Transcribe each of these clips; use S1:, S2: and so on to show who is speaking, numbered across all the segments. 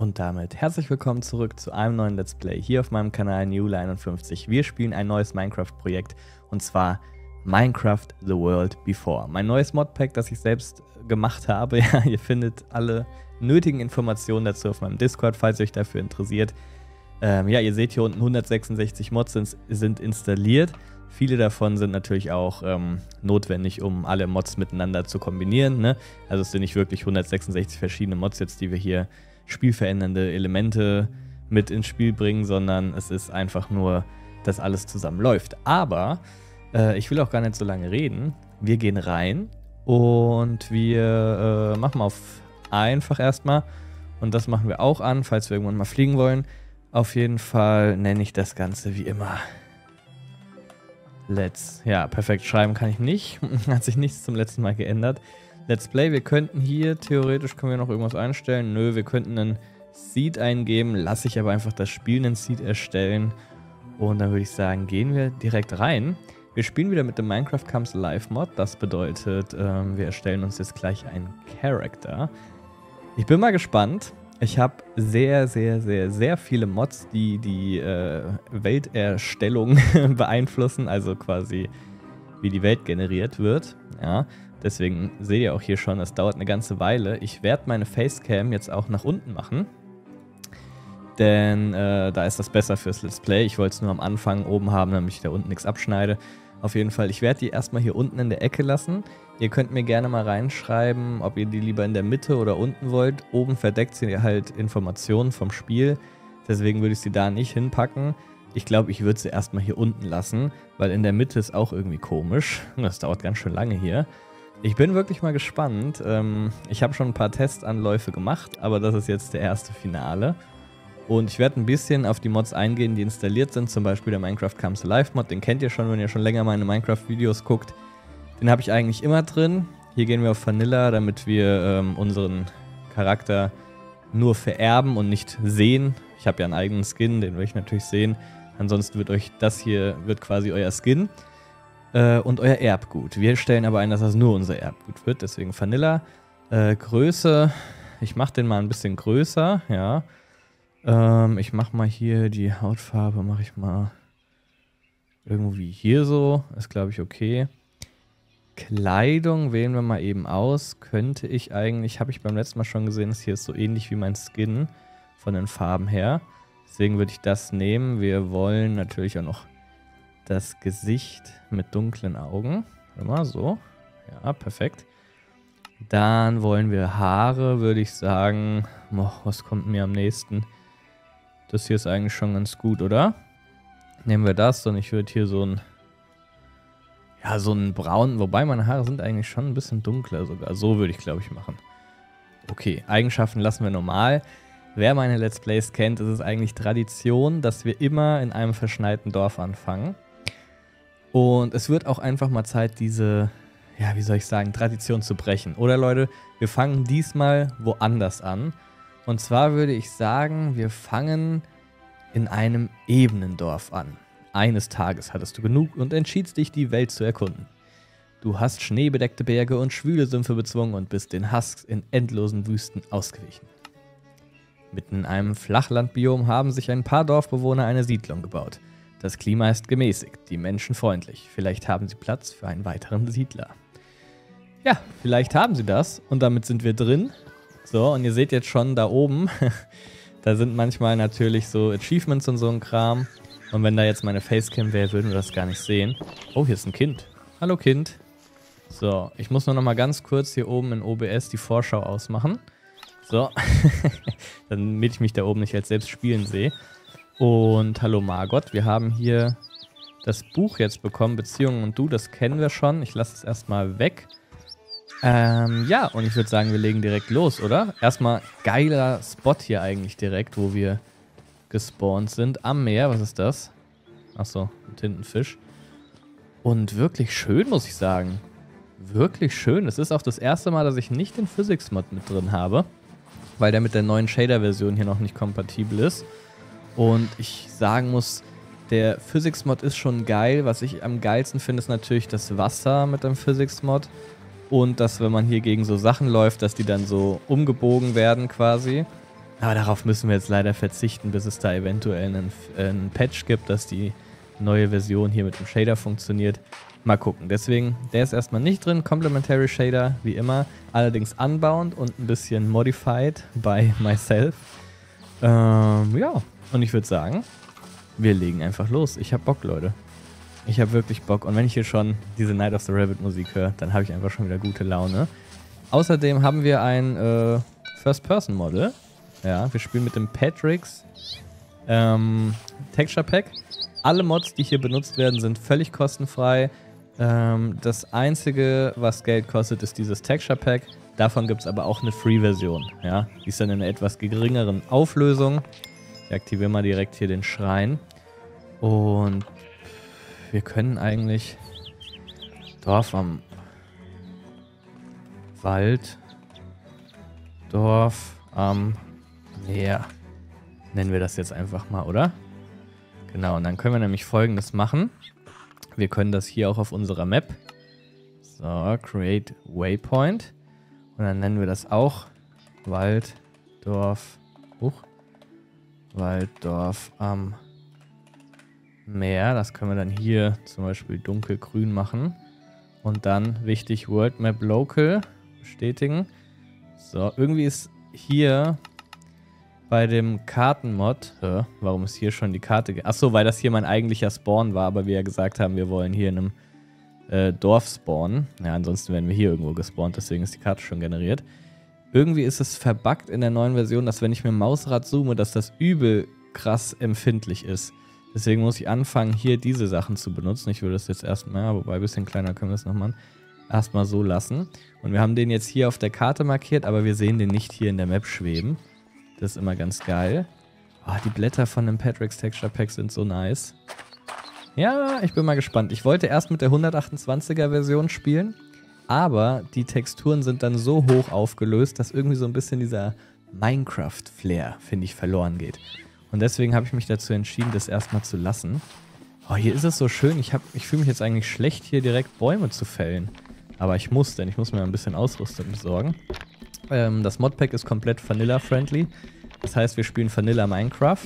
S1: Und damit herzlich willkommen zurück zu einem neuen Let's Play hier auf meinem Kanal Newla51. Wir spielen ein neues Minecraft-Projekt und zwar Minecraft The World Before. Mein neues Modpack, das ich selbst gemacht habe. Ja, ihr findet alle nötigen Informationen dazu auf meinem Discord, falls ihr euch dafür interessiert. Ja, ihr seht hier unten 166 Mods sind installiert. Viele davon sind natürlich auch notwendig, um alle Mods miteinander zu kombinieren, ne? Also es sind nicht wirklich 166 verschiedene Mods jetzt, die wir hier spielverändernde Elemente mit ins Spiel bringen, sondern es ist einfach nur, dass alles zusammen läuft. Aber ich will auch gar nicht so lange reden. Wir gehen rein und wir machen auf einfach erstmal. Und das machen wir auch an, falls wir irgendwann mal fliegen wollen. Auf jeden Fall nenne ich das Ganze wie immer ja, perfekt, schreiben kann ich nicht. Hat sich nichts zum letzten Mal geändert. Let's Play, wir könnten hier, theoretisch können wir noch irgendwas einstellen. Nö, wir könnten einen Seed eingeben, lasse ich aber einfach das Spiel einen Seed erstellen. Und dann würde ich sagen, gehen wir direkt rein. Wir spielen wieder mit dem Minecraft Comes Live Mod. Das bedeutet, wir erstellen uns jetzt gleich einen Character. Ich bin mal gespannt. Ich habe sehr viele Mods, die die Welterstellung beeinflussen, also quasi wie die Welt generiert wird. Ja, deswegen seht ihr auch hier schon, es dauert eine ganze Weile. Ich werde meine Facecam jetzt auch nach unten machen, denn da ist das besser fürs Let's Play. Ich wollte es nur am Anfang oben haben, damit ich da unten nichts abschneide. Auf jeden Fall, ich werde die erstmal hier unten in der Ecke lassen. Ihr könnt mir gerne mal reinschreiben, ob ihr die lieber in der Mitte oder unten wollt. Oben verdeckt sie halt Informationen vom Spiel. Deswegen würde ich sie da nicht hinpacken. Ich glaube, ich würde sie erstmal hier unten lassen, weil in der Mitte ist auch irgendwie komisch. Das dauert ganz schön lange hier. Ich bin wirklich mal gespannt. Ich habe schon ein paar Testanläufe gemacht, aber das ist jetzt der erste Finale. Und ich werde ein bisschen auf die Mods eingehen, die installiert sind. Zum Beispiel der Minecraft Comes Alive Mod. Den kennt ihr schon, wenn ihr schon länger meine Minecraft-Videos guckt. Den habe ich eigentlich immer drin. Hier gehen wir auf Vanilla, damit wir unseren Charakter nur vererben und nicht sehen. Ich habe ja einen eigenen Skin, den will ich natürlich sehen. Ansonsten wird euch das hier quasi euer Skin und euer Erbgut. Wir stellen aber ein, dass das nur unser Erbgut wird. Deswegen Vanilla. Größe. Ich mache den mal ein bisschen größer, ja. Ich mache mal hier die Hautfarbe, mache ich mal irgendwie hier so. Ist, glaube ich, okay. Kleidung wählen wir mal eben aus. Könnte ich eigentlich, habe ich beim letzten Mal schon gesehen, das hier ist so ähnlich wie mein Skin von den Farben her. Deswegen würde ich das nehmen. Wir wollen natürlich auch noch das Gesicht mit dunklen Augen. Immer so. Ja, perfekt. Dann wollen wir Haare, würde ich sagen. Was kommt mir am nächsten? Das hier ist eigentlich schon ganz gut, oder? Nehmen wir das und ich würde hier so ein braun, wobei meine Haare sind eigentlich schon ein bisschen dunkler sogar. So würde ich, glaube ich, machen. Okay, Eigenschaften lassen wir normal. Wer meine Let's Plays kennt, ist es eigentlich Tradition, dass wir immer in einem verschneiten Dorf anfangen. Und es wird auch einfach mal Zeit, diese, ja, wie soll ich sagen, Tradition zu brechen. Oder Leute, wir fangen diesmal woanders an. Und zwar würde ich sagen, wir fangen in einem Ebenendorf an. Eines Tages hattest du genug und entschiedst dich, die Welt zu erkunden. Du hast schneebedeckte Berge und schwüle Sümpfe bezwungen und bist den Husks in endlosen Wüsten ausgewichen. Mitten in einem Flachlandbiom haben sich ein paar Dorfbewohner eine Siedlung gebaut. Das Klima ist gemäßigt, die Menschen freundlich. Vielleicht haben sie Platz für einen weiteren Siedler. Ja, vielleicht haben sie das und damit sind wir drin. So, und ihr seht jetzt schon da oben, da sind manchmal natürlich so Achievements und so ein Kram. Und wenn da jetzt meine Facecam wäre, würden wir das gar nicht sehen. Oh, hier ist ein Kind. Hallo Kind. So, ich muss nur noch mal ganz kurz hier oben in OBS die Vorschau ausmachen. So, damit ich mich da oben nicht als selbst spielen sehe. Und hallo Margot, wir haben hier das Buch jetzt bekommen, Beziehungen und du, das kennen wir schon. Ich lasse es erstmal weg. Ja, und ich würde sagen, wir legen direkt los, oder? Erstmal geiler Spot hier eigentlich direkt, wo wir gespawnt sind. Am Meer, was ist das? Achso, ein Tintenfisch. Und wirklich schön, muss ich sagen. Wirklich schön. Es ist auch das erste Mal, dass ich nicht den Physics-Mod mit drin habe, weil der mit der neuen Shader-Version hier noch nicht kompatibel ist. Und ich sagen muss, der Physics-Mod ist schon geil. Was ich am geilsten finde, ist natürlich das Wasser mit dem Physics-Mod. Und dass, wenn man hier gegen so Sachen läuft, dass die dann so umgebogen werden quasi. Aber darauf müssen wir jetzt leider verzichten, bis es da eventuell einen Patch gibt, dass die neue Version hier mit dem Shader funktioniert. Mal gucken. Deswegen, der ist erstmal nicht drin. Complementary Shader, wie immer. Allerdings unbound und ein bisschen modified by myself. Ja, und ich würde sagen, wir legen einfach los. Ich habe Bock, Leute. Ich habe wirklich Bock. Und wenn ich hier schon diese Night of the Rabbit Musik höre, dann habe ich einfach schon wieder gute Laune. Außerdem haben wir ein First-Person-Model. Ja, wir spielen mit dem Patrick's Texture Pack. Alle Mods, die hier benutzt werden, sind völlig kostenfrei. Das Einzige, was Geld kostet, ist dieses Texture Pack. Davon gibt es aber auch eine Free-Version. Ja? Die ist dann in einer etwas geringeren Auflösung. Ich aktiviere mal direkt hier den Schrein. Und wir können eigentlich Dorf am Wald, Dorf am Meer. Nennen wir das jetzt einfach mal, oder? Genau, und dann können wir nämlich Folgendes machen. Wir können das hier auch auf unserer Map. So, Create Waypoint. Und dann nennen wir das auch Wald, Dorf, Wald, Dorf am Meer. Das können wir dann hier zum Beispiel dunkelgrün machen. Und dann, wichtig, World Map Local bestätigen. So, irgendwie ist hier bei dem Kartenmod, warum ist hier schon die Karte? Achso, weil das hier mein eigentlicher Spawn war, aber wir ja gesagt haben, wir wollen hier in einem Dorf spawnen. Ja, ansonsten wären wir hier irgendwo gespawnt, deswegen ist die Karte schon generiert. Irgendwie ist es verbuggt in der neuen Version, dass wenn ich mit dem Mausrad zoome, dass das übel krass empfindlich ist. Deswegen muss ich anfangen, hier diese Sachen zu benutzen. Ich würde das jetzt erstmal, wobei ein bisschen kleiner können wir es nochmal erstmal so lassen. Und wir haben den jetzt hier auf der Karte markiert, aber wir sehen den nicht hier in der Map schweben. Das ist immer ganz geil. Oh, die Blätter von dem Patrick's Texture Pack sind so nice. Ja, ich bin mal gespannt. Ich wollte erst mit der 128er Version spielen, aber die Texturen sind dann so hoch aufgelöst, dass irgendwie so ein bisschen dieser Minecraft-Flair, finde ich, verloren geht. Und deswegen habe ich mich dazu entschieden, das erstmal zu lassen. Oh, hier ist es so schön. Ich fühle mich jetzt eigentlich schlecht, hier direkt Bäume zu fällen. Aber ich muss, denn ich muss mir ein bisschen Ausrüstung besorgen. Das Modpack ist komplett Vanilla-friendly. Das heißt, wir spielen Vanilla Minecraft.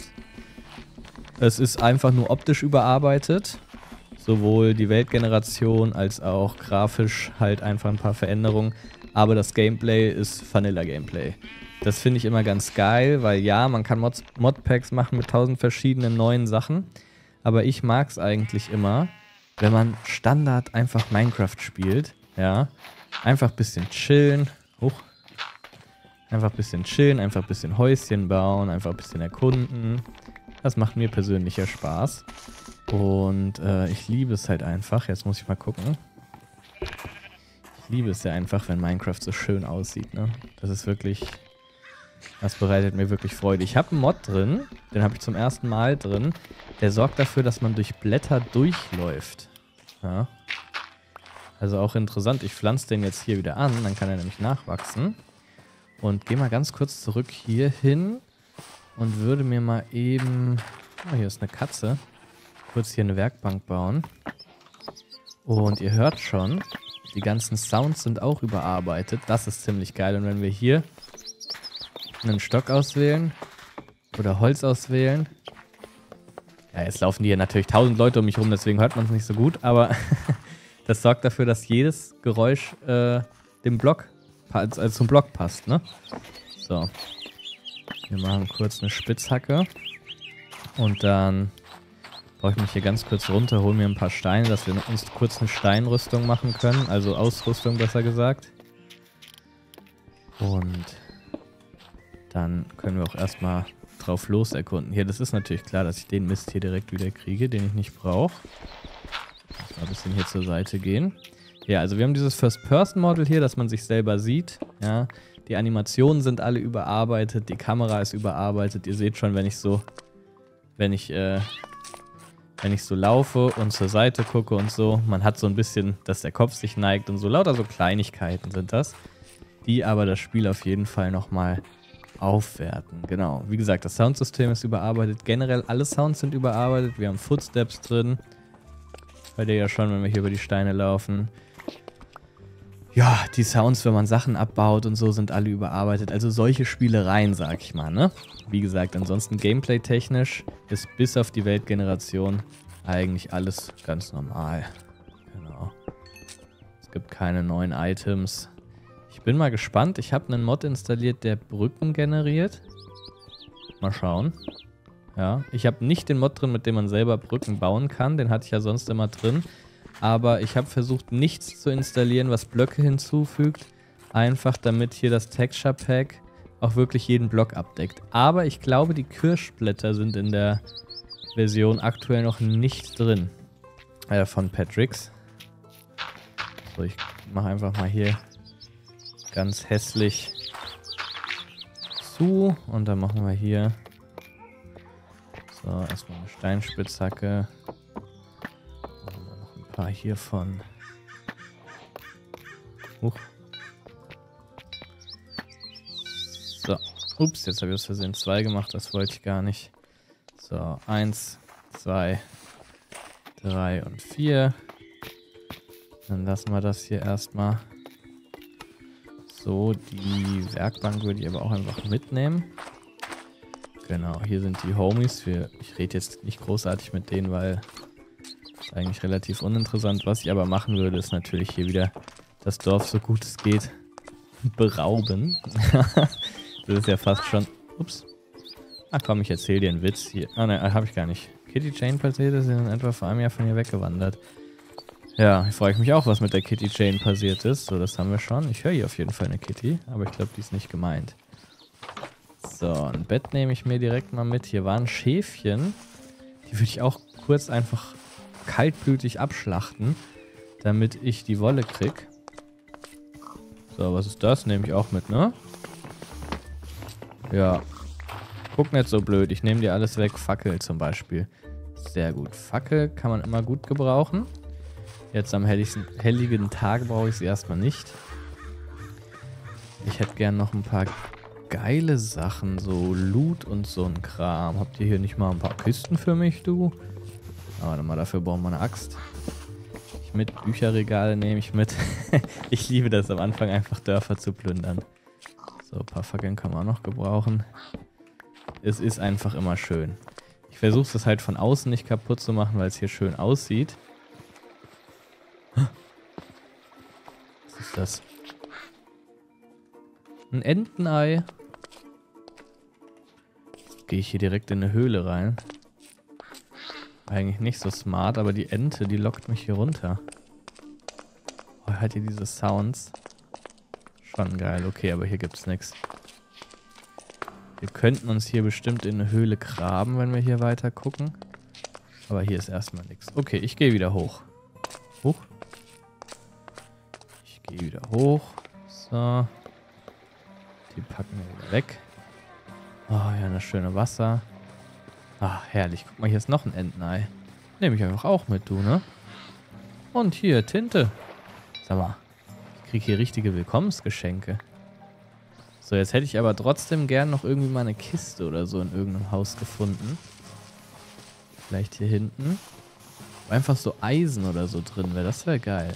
S1: Es ist einfach nur optisch überarbeitet. Sowohl die Weltgeneration als auch grafisch halt einfach ein paar Veränderungen. Aber das Gameplay ist Vanilla-Gameplay. Das finde ich immer ganz geil, weil ja, man kann Modpacks machen mit 1000 verschiedenen neuen Sachen. Aber ich mag es eigentlich immer, wenn man Standard einfach Minecraft spielt. Ja, einfach ein bisschen chillen. Einfach ein bisschen chillen, einfach ein bisschen Häuschen bauen, einfach ein bisschen erkunden. Das macht mir persönlich ja Spaß. Und ich liebe es halt einfach. Jetzt muss ich mal gucken. Ich liebe es ja einfach, wenn Minecraft so schön aussieht, ne? Das ist wirklich... Das bereitet mir wirklich Freude. Ich habe einen Mod drin, den habe ich zum ersten Mal drin. Der sorgt dafür, dass man durch Blätter durchläuft. Ja. Also auch interessant. Ich pflanze den jetzt hier wieder an, dann kann er nämlich nachwachsen. Und gehe mal ganz kurz zurück hier hin und würde mir mal eben... Oh, hier ist eine Katze. Kurz hier eine Werkbank bauen. Und ihr hört schon, die ganzen Sounds sind auch überarbeitet. Das ist ziemlich geil. Und wenn wir hier einen Stock auswählen oder Holz auswählen... Ja, jetzt laufen hier natürlich 1000 Leute um mich rum, deswegen hört man es nicht so gut. Aber das sorgt dafür, dass jedes Geräusch dem Block zum Block passt, ne? So. Wir machen kurz eine Spitzhacke. Und dann baue ich mich hier ganz kurz runter, hole mir ein paar Steine, dass wir uns kurz eine Steinrüstung machen können. Also Ausrüstung, besser gesagt. Und dann können wir auch erstmal drauf los erkunden. Hier, das ist natürlich klar, dass ich den Mist hier direkt wieder kriege, den ich nicht brauche. Mal ein bisschen hier zur Seite gehen. Ja, also wir haben dieses First-Person-Model hier, dass man sich selber sieht. Ja, die Animationen sind alle überarbeitet, die Kamera ist überarbeitet. Ihr seht schon, wenn ich so laufe und zur Seite gucke und so, man hat so ein bisschen, dass der Kopf sich neigt und so. Lauter so Kleinigkeiten sind das, die aber das Spiel auf jeden Fall nochmal aufwerten. Genau, wie gesagt, das Soundsystem ist überarbeitet. Generell alle Sounds sind überarbeitet. Wir haben Footsteps drin. Hört ihr ja schon, wenn wir hier über die Steine laufen. Ja, die Sounds, wenn man Sachen abbaut und so, sind alle überarbeitet. Also solche Spielereien, sag ich mal, ne? Wie gesagt, ansonsten gameplay-technisch ist bis auf die Weltgeneration eigentlich alles ganz normal. Genau. Es gibt keine neuen Items. Ich bin mal gespannt. Ich habe einen Mod installiert, der Brücken generiert. Mal schauen. Ja, ich habe nicht den Mod drin, mit dem man selber Brücken bauen kann. Den hatte ich ja sonst immer drin. Aber ich habe versucht, nichts zu installieren, was Blöcke hinzufügt. Einfach damit hier das Texture Pack auch wirklich jeden Block abdeckt. Aber ich glaube, die Kirschblätter sind in der Version aktuell noch nicht drin. Von Patrix. So, ich mache einfach mal hier ganz hässlich zu. Und dann machen wir hier so erstmal eine Steinspitzhacke. Hiervon. So. Ups, jetzt habe ich aus Versehen 2 gemacht. Das wollte ich gar nicht. So, 1, 2, 3 und 4. Dann lassen wir das hier erstmal. So, die Werkbank würde ich aber auch einfach mitnehmen. Genau, hier sind die Homies. Ich rede jetzt nicht großartig mit denen, weil... ist eigentlich relativ uninteressant. Was ich aber machen würde, ist natürlich hier wieder das Dorf, so gut es geht, berauben. Das ist ja fast schon... Ups. Ach komm, ich erzähle dir einen Witz hier. Ah ne, habe ich gar nicht. Kitty Chain passiert ist in etwa vor einem Jahr von hier weggewandert. Ja, ich frage mich auch, was mit der Kitty Chain passiert ist. So, das haben wir schon. Ich höre hier auf jeden Fall eine Kitty, aber ich glaube, die ist nicht gemeint. So, ein Bett nehme ich mir direkt mal mit. Hier waren Schäfchen. Die würde ich auch kurz einfach... kaltblütig abschlachten, damit ich die Wolle krieg. So, was ist das? Nehme ich auch mit, ne? Ja. Guck nicht so blöd. Ich nehme dir alles weg. Fackel zum Beispiel. Sehr gut. Fackel kann man immer gut gebrauchen. Jetzt am helligen Tag brauche ich sie erstmal nicht. Ich hätte gern noch ein paar geile Sachen. So Loot und so ein Kram. Habt ihr hier nicht mal ein paar Kisten für mich, du? Aber warte mal, dafür brauchen wir eine Axt. Bücherregale nehme ich mit. Ich liebe das am Anfang einfach Dörfer zu plündern. So, ein paar Fackeln kann man auch noch gebrauchen. Es ist einfach immer schön. Ich versuche es halt von außen nicht kaputt zu machen, weil es hier schön aussieht. Was ist das? Ein Entenei. Jetzt gehe ich hier direkt in eine Höhle rein. Eigentlich nicht so smart, aber die Ente, die lockt mich hier runter. Oh, hört ihr diese Sounds? Schon geil. Okay, aber hier gibt's nichts. Wir könnten uns hier bestimmt in eine Höhle graben, wenn wir hier weiter gucken. Aber hier ist erstmal nichts. Okay, ich gehe wieder hoch. Hoch. Ich gehe wieder hoch. So. Die packen wir wieder weg. Oh, ja, das schöne Wasser. Ah, herrlich. Guck mal, hier ist noch ein Entenei. Nehme ich einfach auch mit, du, ne? Und hier, Tinte. Sag mal, ich kriege hier richtige Willkommensgeschenke. So, jetzt hätte ich aber trotzdem gern noch irgendwie mal eine Kiste oder so in irgendeinem Haus gefunden. Vielleicht hier hinten. Wo einfach so Eisen oder so drin wäre. Das wäre geil.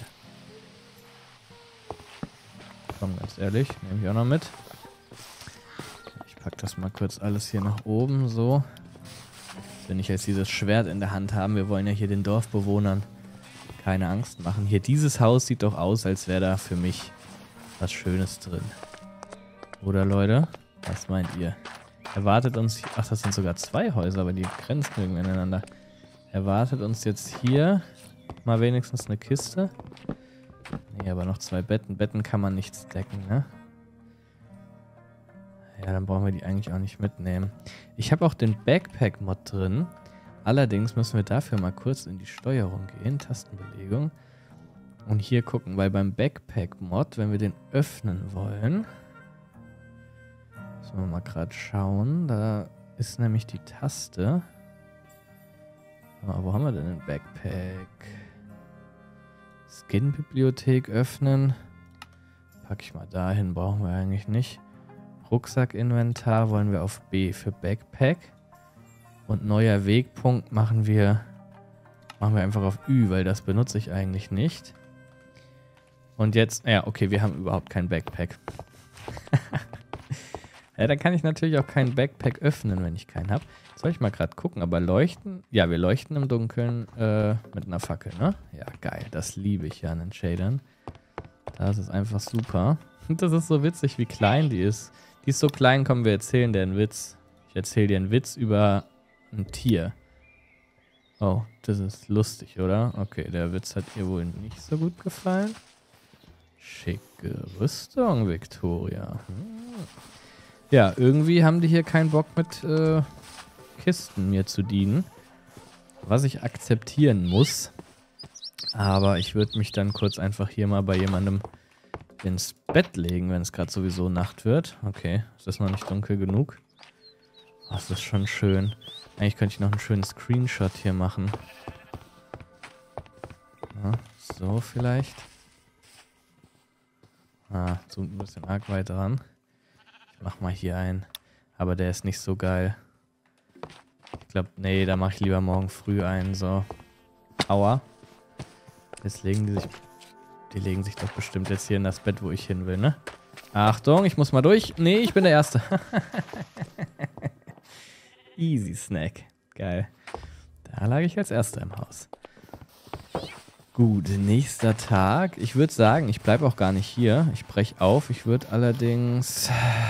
S1: Komm, ganz ehrlich, nehme ich auch noch mit. Ich packe das mal kurz alles hier nach oben, so. Wenn ich jetzt dieses Schwert in der Hand haben, wir wollen ja hier den Dorfbewohnern keine Angst machen. Hier, dieses Haus sieht doch aus, als wäre da für mich was Schönes drin. Oder, Leute? Was meint ihr? Erwartet uns... Ach, das sind sogar 2 Häuser, aber die grenzen irgendwie aneinander. Erwartet uns jetzt hier mal wenigstens eine Kiste. Nee, aber noch 2 Betten. Betten kann man nicht stacken, ne? Ja, dann brauchen wir die eigentlich auch nicht mitnehmen. Ich habe auch den Backpack-Mod drin. Allerdings müssen wir dafür mal kurz in die Steuerung gehen. Tastenbelegung. Und hier gucken, weil beim Backpack-Mod, wenn wir den öffnen wollen... Müssen wir mal gerade schauen. Da ist nämlich die Taste. Oh, wo haben wir denn den Backpack? Skin-Bibliothek öffnen. Packe ich mal dahin, brauchen wir eigentlich nicht. Rucksackinventar wollen wir auf B für Backpack. Und neuer Wegpunkt machen wir einfach auf Ü, weil das benutze ich eigentlich nicht. Und jetzt, ja, okay, wir haben überhaupt kein Backpack. Ja, dann kann ich natürlich auch keinen Backpack öffnen, wenn ich keinen habe. Soll ich mal gerade gucken, aber leuchten? Ja, wir leuchten im Dunkeln mit einer Fackel, ne? Ja, geil. Das liebe ich ja an den Shadern. Das ist einfach super. Und das ist so witzig, wie klein die ist. Die ist so klein, komm, wir erzählen dir einen Witz. Ich erzähle dir einen Witz über ein Tier. Oh, das ist lustig, oder? Okay, der Witz hat ihr wohl nicht so gut gefallen. Schicke Rüstung, Victoria. Ja, irgendwie haben die hier keinen Bock mit Kisten mir zu dienen. Was ich akzeptieren muss. Aber ich würde mich dann kurz einfach hier mal bei jemandem ins Bett legen, wenn es gerade sowieso Nacht wird. Okay, ist das noch nicht dunkel genug? Oh, das ist schon schön. Eigentlich könnte ich noch einen schönen Screenshot hier machen. Ja, so vielleicht. Ah, zoomt ein bisschen arg weit ran. Ich mach mal hier einen. Aber der ist nicht so geil. Ich glaube, nee, da mache ich lieber morgen früh einen. So. Aua. Jetzt legen die sich... Die legen sich doch bestimmt jetzt hier in das Bett, wo ich hin will, ne? Achtung, ich muss mal durch. Nee, ich bin der Erste. Easy Snack. Geil. Da lag ich als Erster im Haus. Gut, nächster Tag. Ich würde sagen, ich bleibe auch gar nicht hier. Ich breche auf. Ich würde allerdings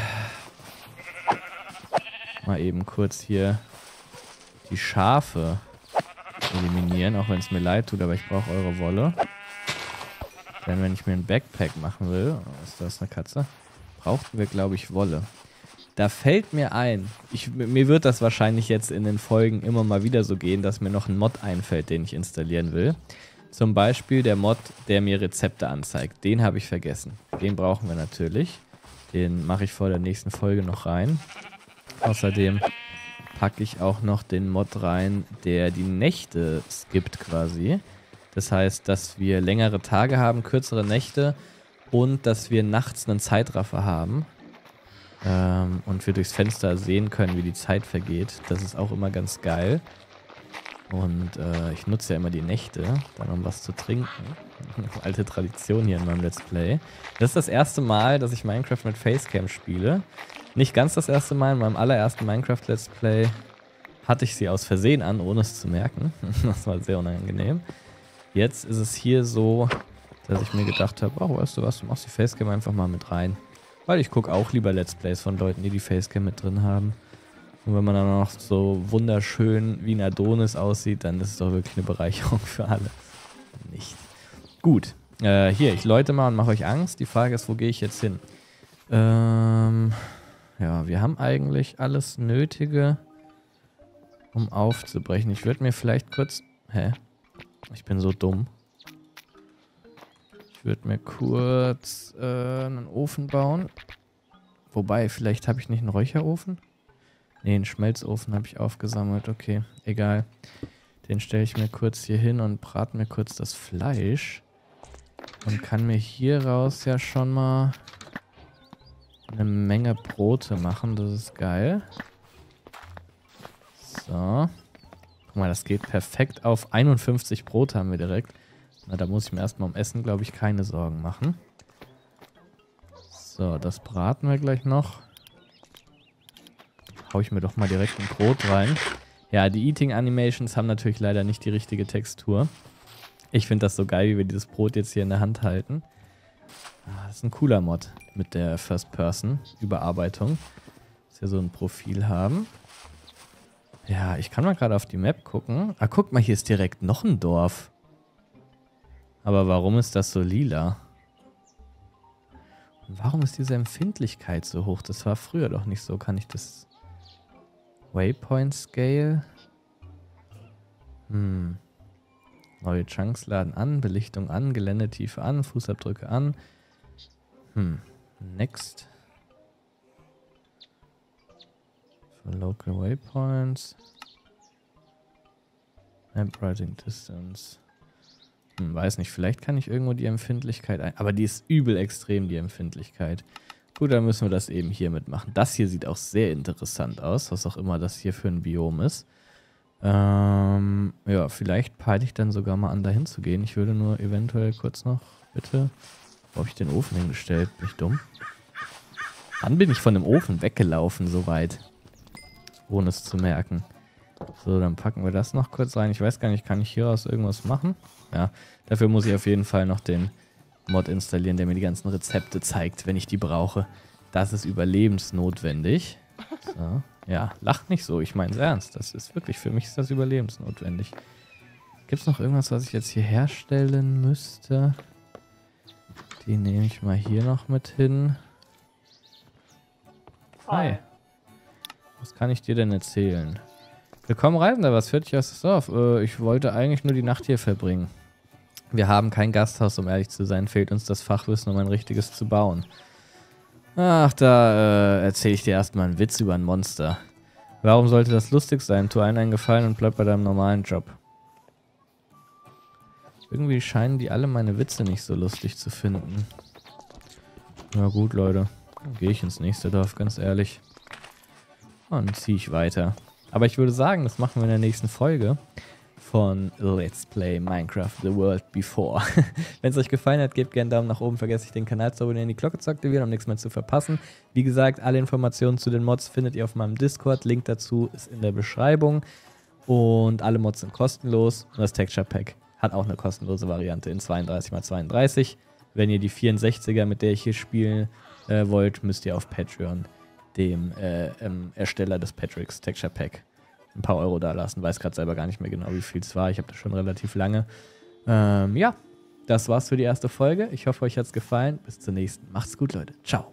S1: mal eben kurz hier die Schafe eliminieren, auch wenn es mir leid tut, aber ich brauche eure Wolle. Denn wenn ich mir ein Backpack machen will, ist das eine Katze, brauchten wir, glaube ich, Wolle. Da fällt mir ein, mir wird das wahrscheinlich jetzt in den Folgen immer mal wieder so gehen, dass mir noch ein Mod einfällt, den ich installieren will. Zum Beispiel der Mod, der mir Rezepte anzeigt. Den habe ich vergessen. Den brauchen wir natürlich. Den mache ich vor der nächsten Folge noch rein. Außerdem packe ich auch noch den Mod rein, der die Nächte skippt quasi. Das heißt, dass wir längere Tage haben, kürzere Nächte und dass wir nachts einen Zeitraffer haben. Und wir durchs Fenster sehen können, wie die Zeit vergeht. Das ist auch immer ganz geil. Und ich nutze ja immer die Nächte, dann um was zu trinken. Alte Tradition hier in meinem Let's Play. Das ist das erste Mal, dass ich Minecraft mit Facecam spiele. Nicht ganz das erste Mal, in meinem allerersten Minecraft Let's Play hatte ich sie aus Versehen an, ohne es zu merken. Das war sehr unangenehm. Jetzt ist es hier so, dass ich mir gedacht habe, oh, weißt du was, du machst die Facecam einfach mal mit rein. Weil ich gucke auch lieber Let's Plays von Leuten, die die Facecam mit drin haben. Und wenn man dann noch so wunderschön wie ein Adonis aussieht, dann ist es doch wirklich eine Bereicherung für alle. Nicht. Gut. Hier, ich läute mal und mache euch Angst. Die Frage ist, wo gehe ich jetzt hin? Ja, wir haben eigentlich alles Nötige, um aufzubrechen. Ich würde mir vielleicht kurz... Hä? Ich bin so dumm. Ich würde mir kurz einen Ofen bauen. Wobei, vielleicht habe ich nicht einen Räucherofen? Ne, einen Schmelzofen habe ich aufgesammelt. Okay, egal. Den stelle ich mir kurz hier hin und brate mir kurz das Fleisch. Und kann mir hier raus ja schon mal eine Menge Brote machen. Das ist geil. So. Guck mal, das geht perfekt auf. 51 Brote haben wir direkt. Na, da muss ich mir erstmal um Essen, glaube ich, keine Sorgen machen. So, das braten wir gleich noch. Hau ich mir doch mal direkt ein Brot rein. Ja, die Eating Animations haben natürlich leider nicht die richtige Textur. Ich finde das so geil, wie wir dieses Brot jetzt hier in der Hand halten. Ah, das ist ein cooler Mod mit der First-Person-Überarbeitung. Dass wir so ein Profil haben. Ja, ich kann mal gerade auf die Map gucken. Ah, guck mal, hier ist direkt noch ein Dorf. Aber warum ist das so lila? Und warum ist diese Empfindlichkeit so hoch? Das war früher doch nicht so. Kann ich das... Waypoint Scale? Neue Chunks laden an, Belichtung an, Geländetiefe an, Fußabdrücke an. Next. For local waypoints. Map Writing Distance. Weiß nicht, vielleicht kann ich irgendwo die Empfindlichkeit ein... Aber die ist übel extrem, die Empfindlichkeit. Gut, dann müssen wir das eben hier mitmachen. Das hier sieht auch sehr interessant aus, was auch immer das hier für ein Biom ist. Ja, vielleicht peile ich dann sogar mal an, dahin zu gehen. Ich würde nur eventuell kurz noch, bitte. Wo habe ich den Ofen hingestellt? Bin ich dumm? Wann bin ich von dem Ofen weggelaufen so weit? Ohne es zu merken. So, dann packen wir das noch kurz rein. Ich weiß gar nicht, kann ich hieraus irgendwas machen? Ja, dafür muss ich auf jeden Fall noch den Mod installieren, der mir die ganzen Rezepte zeigt, wenn ich die brauche. Das ist überlebensnotwendig. So, ja, lacht nicht so, ich meine es ernst. Das ist wirklich, für mich ist das überlebensnotwendig. Gibt es noch irgendwas, was ich jetzt hier herstellen müsste? Die nehme ich mal hier noch mit hin. Hi. Was kann ich dir denn erzählen? Willkommen Reisender, was führt dich aus das Dorf? Ich wollte eigentlich nur die Nacht hier verbringen. Wir haben kein Gasthaus, um ehrlich zu sein. Fehlt uns das Fachwissen, um ein richtiges zu bauen. Ach, da erzähle ich dir erstmal einen Witz über ein Monster. Warum sollte das lustig sein? Tu einen Gefallen und bleib bei deinem normalen Job. Irgendwie scheinen die alle meine Witze nicht so lustig zu finden. Na gut, Leute. Dann gehe ich ins nächste Dorf, ganz ehrlich. Und dann ziehe ich weiter. Aber ich würde sagen, das machen wir in der nächsten Folge von Let's Play Minecraft The World Before. Wenn es euch gefallen hat, gebt gerne einen Daumen nach oben. Vergesst nicht, den Kanal zu abonnieren, die Glocke zu aktivieren, um nichts mehr zu verpassen. Wie gesagt, alle Informationen zu den Mods findet ihr auf meinem Discord. Link dazu ist in der Beschreibung. Und alle Mods sind kostenlos. Und das Texture Pack hat auch eine kostenlose Variante in 32×32. Wenn ihr die 64er, mit der ich hier spielen wollt, müsst ihr auf Patreon dem Ersteller des Patricks Texture Pack ein paar Euro da lassen. Weiß gerade selber gar nicht mehr genau, wie viel es war. Ich habe das schon relativ lange. Ja, das war's für die erste Folge. Ich hoffe, euch hat's gefallen. Bis zur nächsten. Macht's gut, Leute. Ciao.